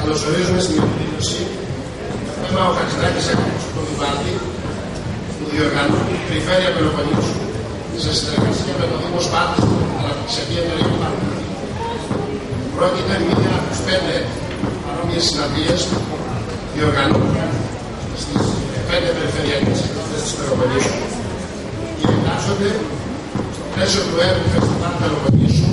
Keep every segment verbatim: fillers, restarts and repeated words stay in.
καλωσορίζουμε στην εκδήλωση το θέμα ο Χατζηδάκης Έκοπος του Κοβιβάλτη που διοργανώνει η Περιφέρεια Πελοποννήσου σε συνεργασία με το Δήμο Σπάρτης στην Αναπτυξιακή Εταιρεία του Παρκούδη. Πρόκειται μία από τις πέντε παρόμοιες συναντίες που διοργανώνουν στις πέντε περιφερειακές εκδηλώσεις της Πελοποννήσου και εντάσσονται στο πλαίσιο του έργου Φεστιβάλ Πελοποννήσου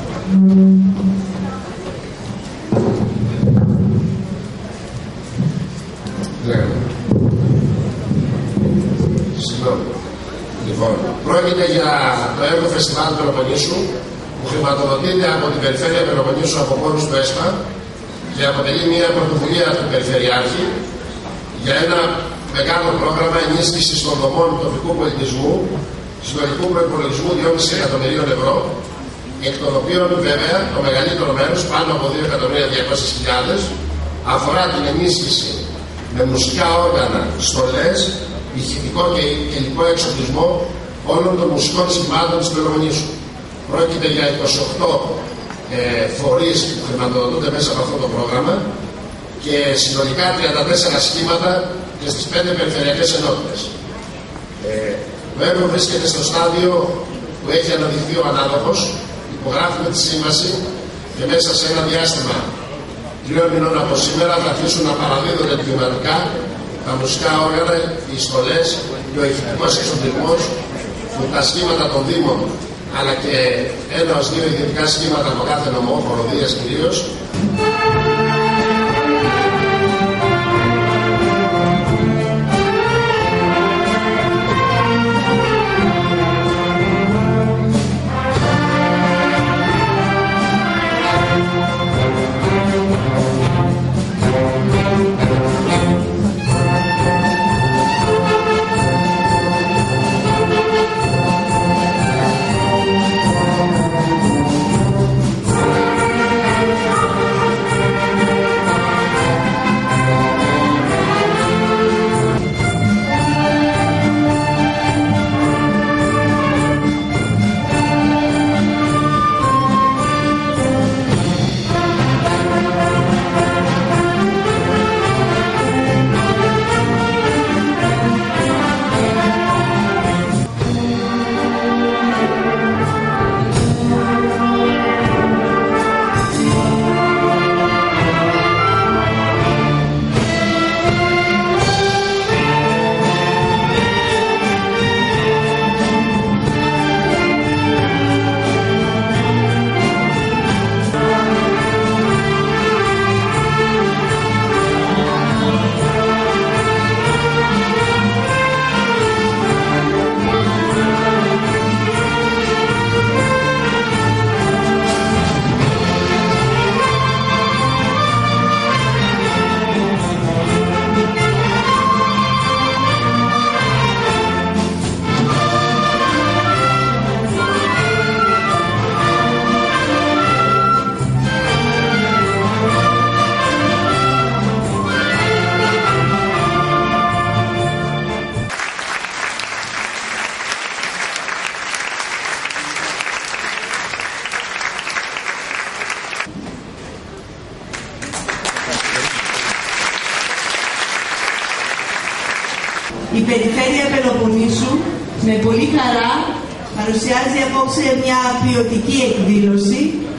Λοιπόν, πρόκειται για το έργο Φεστιβάλ Πελοποννήσου που χρηματοδοτείται από την Περιφέρεια Πελοποννήσου από πόρους του ΕΣΠΑ και αποτελεί μια πρωτοβουλία του Περιφερειάρχη για ένα μεγάλο πρόγραμμα ενίσχυσης των δομών τοπικού πολιτισμού συνολικού προϋπολογισμού δυόμισι εκατομμυρίων ευρώ, εκ των οποίων βέβαια το μεγαλύτερο μέρος, πάνω από δύο εκατομμύρια διακόσιες χιλιάδες, αφορά την ενίσχυση με μουσικά όργανα, στολές, ηχητικό και υλικό εξοπλισμό όλων των μουσικών σχημάτων της Πελοποννήσου. Πρόκειται για είκοσι οκτώ ε, φορείς που χρηματοδοτούνται μέσα από αυτό το πρόγραμμα και συνολικά τριάντα τέσσερα σχήματα και στις πέντε περιφερειακές ενότητες. Ε, το έργο βρίσκεται στο στάδιο που έχει αναδειχθεί ο ανάδοχος, υπογράφουμε τη σύμβαση και μέσα σε ένα διάστημα τριών μηνών από σήμερα θα αρχίσουν να παραδίδονται τμηματικά τα μουσικά όργανα, οι στολές και ο ηχητικός εξοπλισμός που τα σχήματα των Δήμων αλλά και ένα ως δύο ιδιωτικά σχήματα από κάθε νομό, χοροδίες κυρίως. Η Περιφέρεια Πελοποννήσου με πολύ χαρά παρουσιάζει απόψε μια ποιοτική εκδήλωση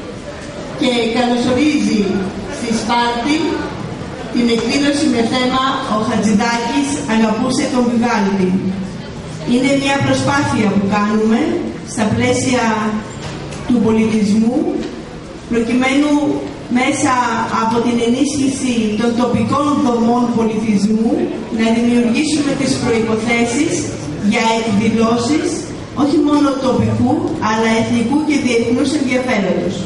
και καλωσορίζει στη Σπάρτη την εκδήλωση με θέμα «Ο Χατζηδάκης αγαπούσε τον Βιβάλτη». Είναι μια προσπάθεια που κάνουμε στα πλαίσια του πολιτισμού προκειμένου μέσα από την ενίσχυση των τοπικών δομών πολιτισμού να δημιουργήσουμε τις προϋποθέσεις για εκδηλώσεις όχι μόνο τοπικού αλλά εθνικού και διεθνούς ενδιαφέροντος.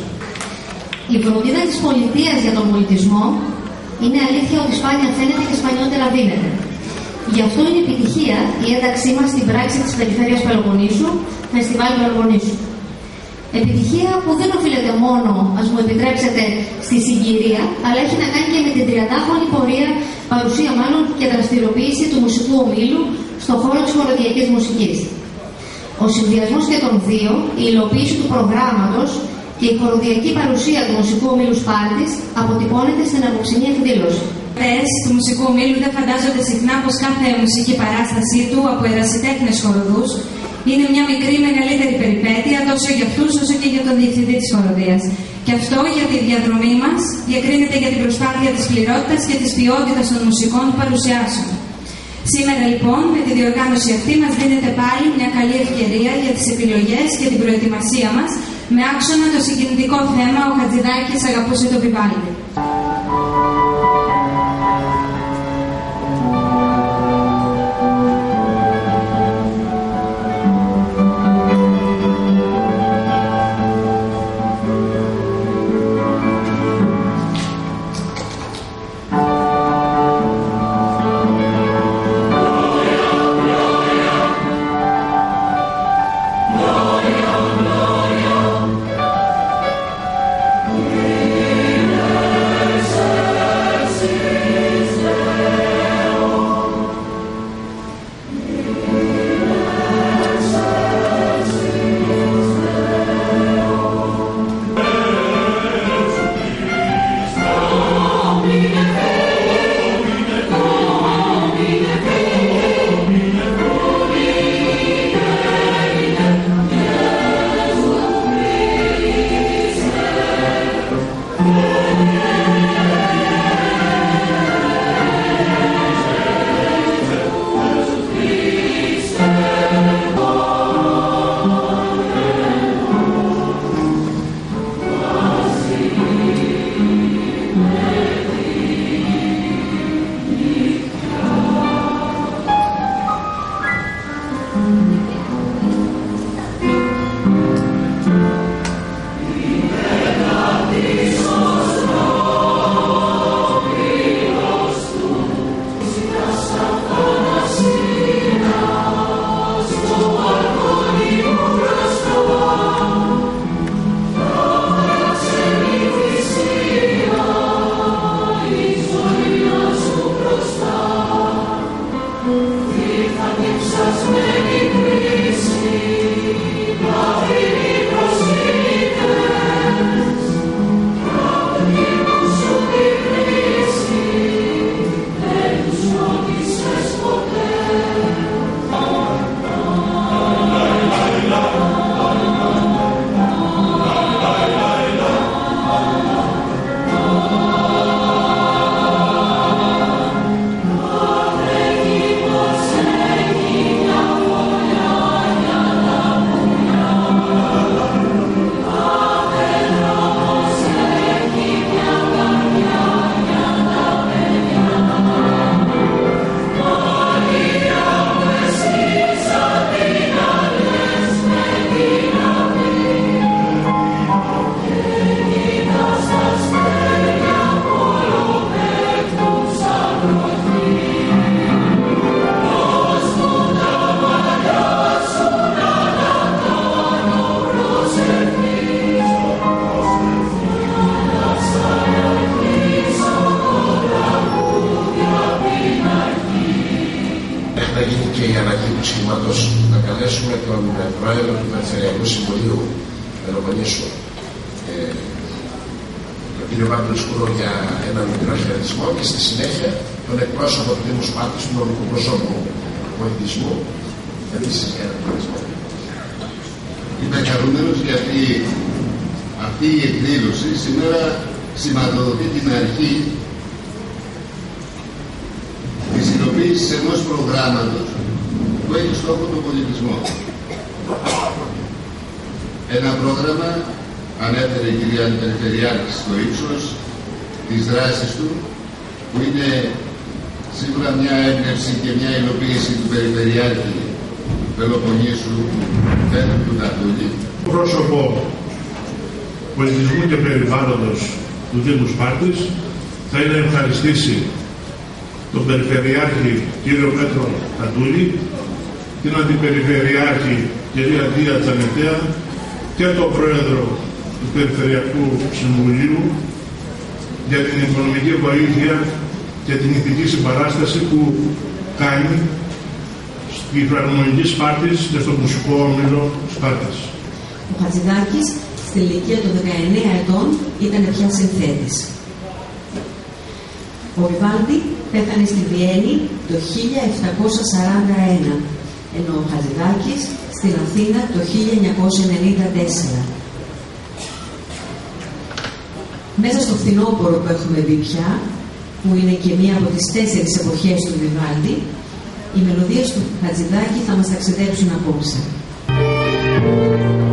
Η φροντίδα της πολιτείας για τον πολιτισμό είναι αλήθεια ότι σπάνια φαίνεται και σπανιότερα δίνεται. Γι' αυτό είναι επιτυχία η ένταξή μας στην πράξη της Περιφέρειας Πελοποννήσου, Φεστιβάλ Πελοποννήσου. Επιτυχία που δεν οφείλεται μόνο, ας μου επιτρέψετε, στη συγκυρία, αλλά έχει να κάνει και με την τριαντάχρονη πορεία, παρουσία μάλλον και δραστηριοποίηση του μουσικού ομίλου στον χώρο της χοροδιακής μουσικής. Ο συνδυασμός και των δύο, η υλοποίηση του προγράμματος, και η χοροδιακή παρουσία του μουσικού ομίλου Σπάρτης αποτυπώνεται στην απόψινή εκδήλωση. Οι του μουσικού ομίλου δεν φαντάζονται συχνά πως κάθε μουσική παράστασή του από ερασιτέχνες χοροδούς είναι μια μικρή μεγαλύτερη περιπέτεια τόσο για αυτούς όσο και για τον διευθυντή της χοροδίας. Και αυτό γιατί η διαδρομή μας διακρίνεται για την προσπάθεια της πληρότητας και της ποιότητας των μουσικών που παρουσιάσουν. Σήμερα λοιπόν με τη διοργάνωση αυτή μας δίνεται πάλι μια καλή ευκαιρία για τις επιλογές και την προετοιμασία μας με άξονα το συγκινητικό θέμα «Ο Χατζηδάκης αγαπούσε το Βιβάλδι». να καλέσουμε τον πρόεδρο του Περιφερειακού Συμβουλίου Πελοποννήσου, ε, τον κύριο Βάμπλο Σκούρο, για ένα μικρό χαιρετισμό και στη συνέχεια τον εκπρόσωπο του Δήμου Σπάρτης, του νομικού προσώπου πολιτισμού, επίσης για ένα χαιρετισμό. Είμαι χαρούμενος γιατί αυτή η εκδήλωση σήμερα σηματοδοτεί την αρχή της υλοποίησης ενός προγράμματος που έχει στόχο τον πολιτισμό. Ένα πρόγραμμα, ανέφερε η κυρία Περιφερειάρχη στο ύψος της δράσης του, που είναι σίγουρα μια έμπνευση και μια υλοποίηση του Περιφερειάρχη Πελοποννήσου, Πέτρου του Τατούλη. Πρόσωπο πολιτισμού και περιβάλλοντος του Δήμου Σπάρτης θα είναι να ευχαριστήσει τον Περιφερειάρχη κύριο Πέτρο Τατούλη, την Αντιπεριφερειάρχη κυρία Δία Τσανετέα και τον Πρόεδρο του Περιφερειακού Συμβουλίου για την οικονομική βοήθεια και την ηθική συμπαράσταση που κάνει στη Φιλαρμονική Σπάρτης και στο Μουσικό Όμιλο Σπάρτης. Ο Χατζηδάκης στην ηλικία των δεκαεννέα ετών ήταν πια συνθέτης. Ο Βιβάλντι πέθανε στη Βιέννη το χίλια επτακόσια σαράντα ένα, ενώ ο Χατζηδάκης στην Αθήνα το χίλια εννιακόσια ενενήντα τέσσερα. Μέσα στο φθινόπωρο που έχουμε μπει πια, που είναι και μία από τις τέσσερις εποχές του Βιβάλντι, οι μελωδίες του Χατζηδάκη θα μας ταξιδέψουν απόψε.